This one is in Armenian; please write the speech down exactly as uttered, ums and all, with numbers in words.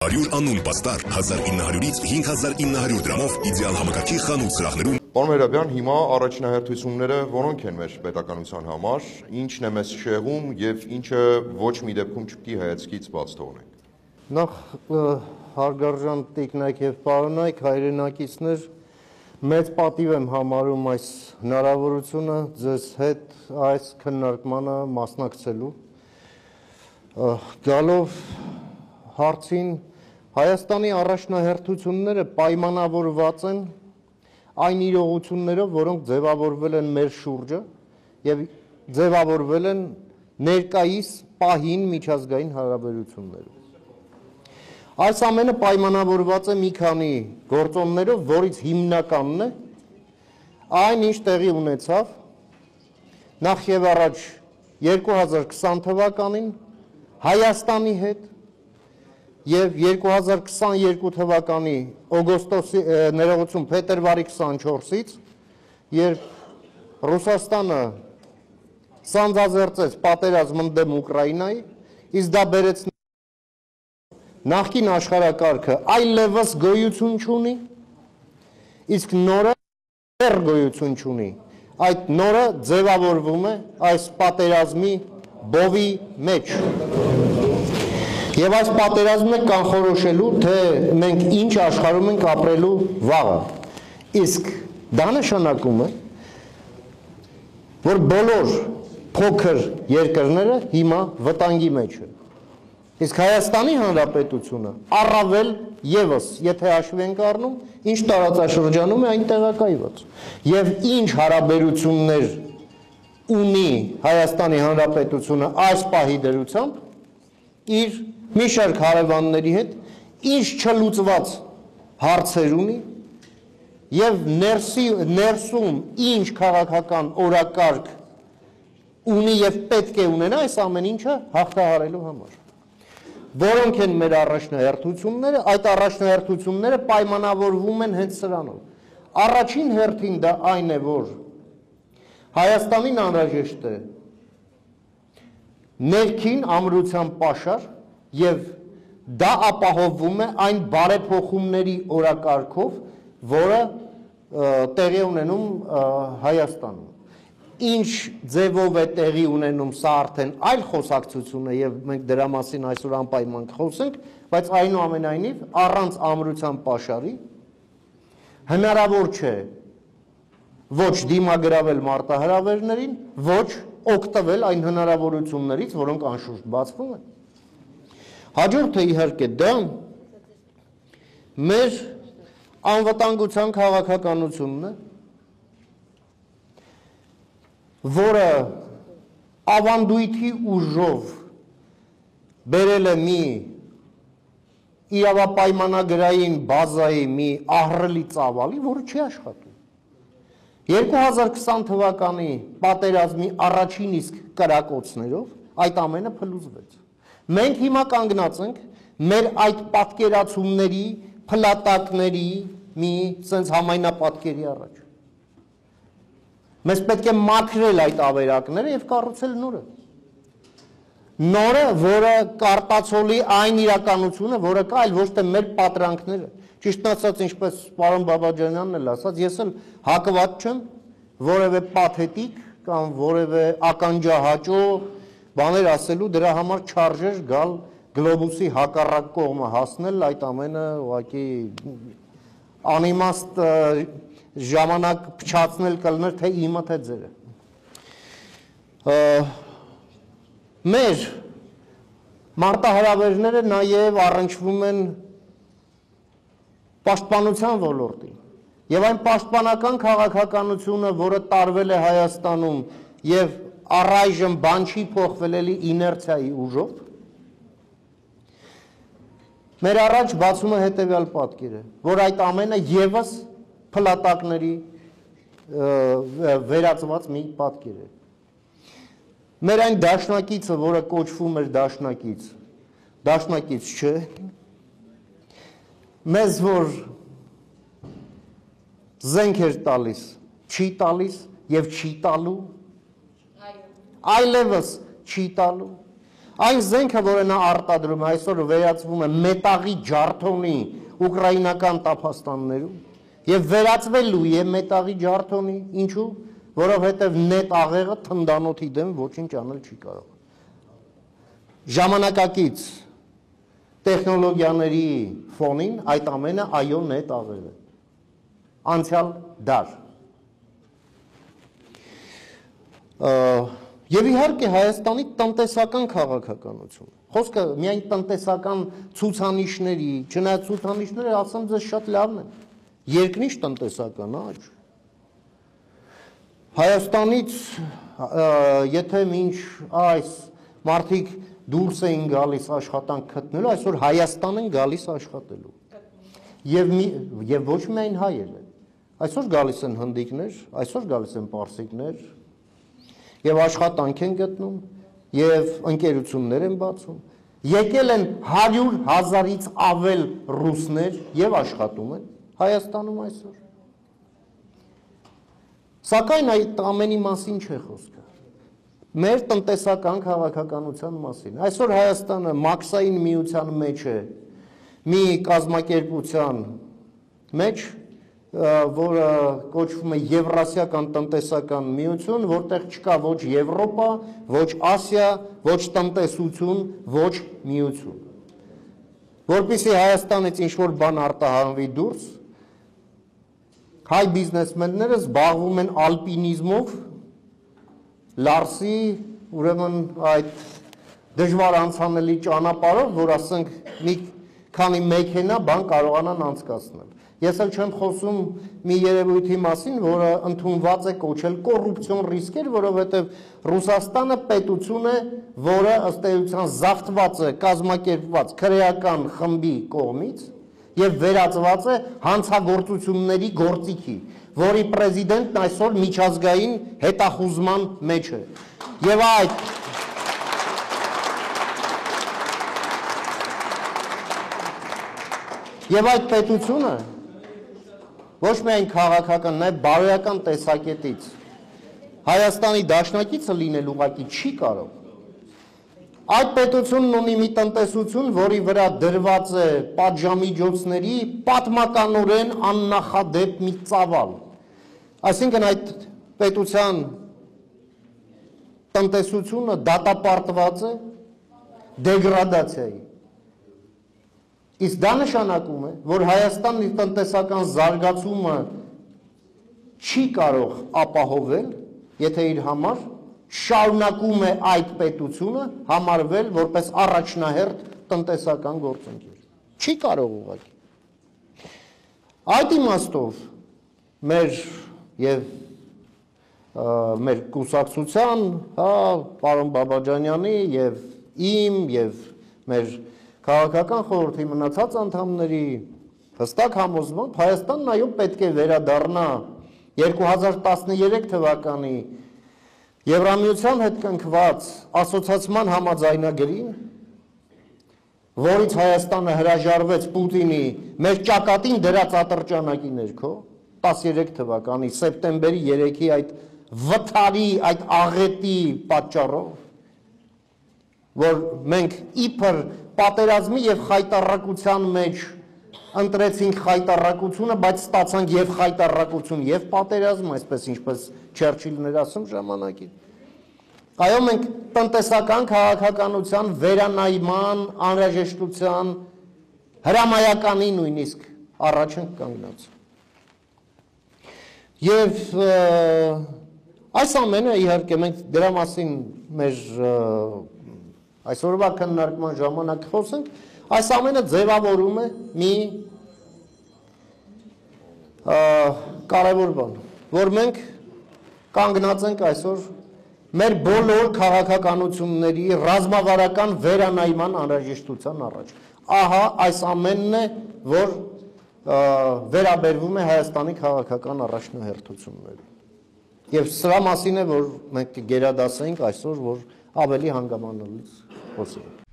հարյուր անուն պաստար հազար ինը հարյուրից հինգ հազար ինը հարյուր դրամով իդեալ համակարգի խանութ սրահներում։ Պարոն Մերաբյան, հիմա առաջնահերթությունները որոնք են մեր պետականության համար, ինչն է մեզ շեղում եւ ինչը ոչ մի դեպքում չպետք է հայացքից բաց թողնենք։ Նախ հարգարժան տիկնայք եւ պարոնայք, հայրենակիցներ, մեծ պատիվ եմ համարում այս հնարավորությունը ձեզ հետ այս քննարկմանը մասնակցելու։ Գալով հարցին, Հայաստանի առաջնահերթությունները պայմանավորված են այն իրողություններով, որոնք ձևավորվել են մեր շուրջը եւ ձևավորվել են ներկայիս պահին միջազգային հարաբերություններով։ Այս ամենը պայմանավորված է մի քանի գործոններով, որից հիմնականն է այն, ինչ տեղի ունեցավ նախ եւ առաջ երկու հազար քսան թվականին Հայաստանի հետ եւ երկու հազար քսաներկու թվականի օգոստոսի ներողություն փետրվարի քսանչորսից երբ Ռուսաստանը սանձազերծեց պատերազմը դեմ Ուկրաինայի, իսկ դա բերեց նախկին աշխարհակարգը այլևս գոյություն չունի, իսկ նորը դեռ գոյություն չունի։ Այդ նորը ձևավորվում է այս պատերազմի բովի մեջ։ Եվ այս պատերազմը կանխորոշելու, թե մենք ինչ աշխարհում ենք ապրելու վաղը։ Իսկ դա նշանակում է, որ բոլոր փոքր երկրները հիմա վտանգի մեջ են։ Իսկ Հայաստանի Հանրապետությունը առավել եւս, եթե հաշվի ենք առնում, ինչ տարածաշրջանում է այն տեղակայված։ Եվ ինչ հարաբերություններ ունի Հայաստանի Հանրապետությունը այս պահի դրությամբ իր մի շարք հարևանների հետ, ինչ չլուծված հարցեր ունի եւ ներսի ներսում ինչ քաղաքական օրակարգ ունի եւ պետք է ունենա այս ամեն ինչը հաղթահարելու համար։ Որոնք են մեր առաջնահերթությունները, այդ առաջնահերթությունները պայմանավորվում են հենց սրանով։ Առաջին հերթին դա այն է, որ Հայաստանին անհրաժեշտ է ներքին ամրության պաշար եւ դա ապահովվում է այն բարեփոխումների օրակարգով, որը տեղի ունենում Հայաստանում։ Ինչ ձևով է տեղի ունենում, սա արդեն այլ խոսակցություն է եւ մենք դրա մասին այսօր անպայման կխոսենք, բայց այնուամենայնիվ առանց ամրության պաշարի հնարավոր չէ ոչ դիմագրավել մարտահրավերներին, ոչ օգտվել այն հնարավորություններից, որոնք անշուշտ բացվում են։ Հաջորդը իհարկե դա մեր անվտանգության քաղաքականությունն է, որը ավանդույթի ուժով բերել է մի իրավապայմանագրային բազայի մի ահռելի ծավալի, որը չի աշխատում։ երկու հազար քսան թվականի պատերազմի առաջին իսկ կրակոցներով այդ ամենը փլուզվեց։ Մենք հիմա կանգնած ենք մեր այդ պատկերացումների, փլատակների մի sense համայնապատկերի առաջ։ Մեզ պետք է մաքրել այդ ավերակները եւ կառուցել նորը։ Նորը, որը կարտացոլի այն իրականությունը, որը կա, այլ ոչ թե մեր պատրանքները։ Ճիշտն ասած, ինչպես պարոն Բաբաջանյանն էլ ասաց, ես էլ հակված չեմ որևէ պաթետիկ կամ որևէ ականջահաճո բաներ ասելու, դրա համար չարժեր գալ գլոբուսի հակառակ կողմը հասնել, այդ ամենը ուղղակի անիմաստ ժամանակ փչացնել կլներ, թե իմը, թե ձերը։ Մեր մարտահրավերները նաև առնչվում են պաշտպանության ոլորտին եւ այն պաշտպանական քաղաքականությունը, որը տարվել է Հայաստանում եւ առայժմ բան չի փոխվել էլի իներցիայի ուժով, մեր առաջ բացում է հետեւյալ պատկերը, որ այդ ամենը եւս փլատակների վերածված մի պատկեր է։ Մեր այն դաշնակիցը, որը կոչվում էր դաշնակից, դաշնակից չէ, մեզ որ զենք էր տալիս, չի տալիս եւ չի տալու, այլևս չի տալու, Այն զենքը, որը նա արտադրում, այսօր վերածվում է մետաղի ջարդոնի ուկրաինական տափաստաններում եւ վերածվելու է մետաղի ջարդոնի, ինչու, որովհետեւ նետ աղեղը թնդանոթի դեմ ոչինչ անել չի կարող։ Ժամանակակից տեխնոլոգիաների ֆոնին այդ ամենը այո նետ աղեղ է։ Անցյալ դար։ Եվ իհարկե Հայաստանի տնտեսական քաղաքականություն։ Խոսքը միայն տնտեսական ցուցանիշների, չնայած ցուցանիշները ասեմ ձեզ շատ լավն են։ Երկնիշ տնտեսական աճ։ Հայաստանից եթե մինչ այս մարդիկ դուրս էին գալիս աշխատանք գտնելու, այսօր Հայաստան են գալիս աշխատելու։ Եվ եւ ոչ միայն հայերը։ Այսօր գալիս են հնդիկներ, այսօր գալիս են պարսիկներ, եւ աշխատանք են գտնում, եւ ընկերություններ են բացում։ Եկել են հարյուր հազարից ավել ռուսներ եւ աշխատում են Հայաստանում այսօր։ Սակայն այդ ամենի մասին չէ խոսքը։ Մեր տնտեսական քաղաքականության մասին։ Այսօր Հայաստանը մաքսային միության մեջ է, մի կազմակերպության մեջ, որը կոչվում է Եվրասիական տնտեսական միություն, որտեղ չկա ոչ Եվրոպա, ոչ Ասիա, ոչ տնտեսություն, ոչ միություն։ Որպեսզի Հայաստանից ինչ-որ բան արտահանվի դուրս, հայ բիզնեսմենները զբաղվում են ալպինիզմով, լարսի, ուրեմն այդ դժվար անցանելի ճանապարհով, որ ասենք մի քանի մեքենա բան կարողանան անցկացնել։ Ես էլ չեմ խոսում մի երևույթի մասին, որը ընդունված է կոչել կոռուպցիոն ռիսկեր, որովհետև Ռուսաստանը պետություն է, որը ըստ էության զավթված է կազմակերպված քրեական խմբի կողմից եւ վերածված է հանցագործությունների գործիքի, որի պրեզիդենտն այսօր միջազգային հետախուզման մեջ է։ Եվ այդ Եվ այդ պետությունը ոչ միայն քաղաքական, նաև բարոյական տեսակետից Հայաստանի դաշնակիցը լինել ուղղակի չի կարող։ Այդ պետությունն ունի մի տնտեսություն, որի վրա դրված է պատժամիջոցների պատմականորեն աննախադեպ մի ծավալ։ Այսինքն այդ պետության տնտեսությունը դատապարտված է դեգրադացիայի։ Իսկ դա նշանակում է, որ Հայաստանի տնտեսական զարգացումը չի կարող ապահովել, եթե իր համար շարունակում է այդ պետությունը համարվել որպես առաջնահերթ տնտեսական գործընկեր։ Չի կարող ուղղակի։ Այդ իմաստով մեր եւ մեր կուսակցության, հա, պարոն Բաբաջանյանի եւ իմ եւ մեր քաղաքական խորհրդի մնացած անդամների հստակ համոզմամբ Հայաստանն այո պետք է վերադառնա երկու հազար տասներեք թվականի Եվրամիության հետ կնքված ասոցիացիան համաձայնագրին, որից Հայաստանը հրաժարվեց Պուտինի մեր ճակատին դրած ատրճանակի ներքո տասներեք թվականի սեպտեմբերի երեքի այդ վթարի, այդ աղետի պատճառով, որ մենք իբր պատերազմի եւ խայտառակության մեջ ընտրեցինք խայտառակությունը, բայց ստացանք եւ խայտառակություն եւ պատերազմ, այսպես ինչպես Չերչիլն էր ասում ժամանակին։ Այո, մենք տնտեսական քաղաքականության վերանայման անհրաժեշտության հրամայականի նույնիսկ առաջ ենք կանգնած։ Եվ այս ամենը իհարկե մենք դրա մասին մեր այսօրվա քննարկման ժամանակ խոսենք, այս ամենը ձևավորում է մի կարևոր բան, որ մենք կանգնած ենք այսօր մեր բոլոր քաղաքականությունների ռազմավարական վերանայման անհրաժեշտության առաջ։ Ահա այս ամենն է, որ վերաբերվում է Հայաստանի քաղաքական առաջնահերթություններին։ Եվ սրա մասին է, որ մենք կգերադասենք այսօր, որ ավելի հանգամանալից խոսենք։